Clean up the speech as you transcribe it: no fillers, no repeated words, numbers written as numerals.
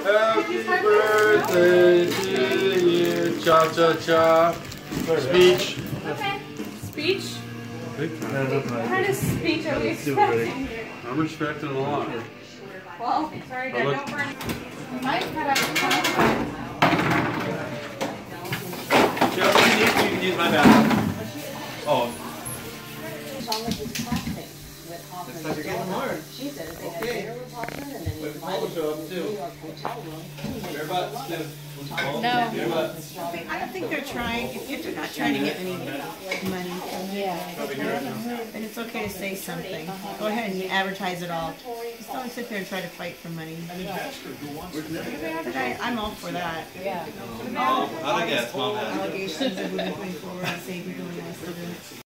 Happy birthday to you. Cha cha cha. Speech. Okay. Speech? What kind of speech are we expecting here? I'm respecting a lot. Well, sorry, Dad, don't burn. We might cut out the time. Chelsea, you can use my bathroom. Oh. Looks like you're getting warm. Okay. But the cold show up too. Bare butts too. No. Bare butts. I don't think they're trying, if they're not trying to get any money from you, then it's okay to say something. Go ahead and advertise it all. Just don't sit there and try to fight for money. But I'm all for that. Yeah. How'd I guess? Mom has. Allegations of women coming forward and saying you're doing nice to them.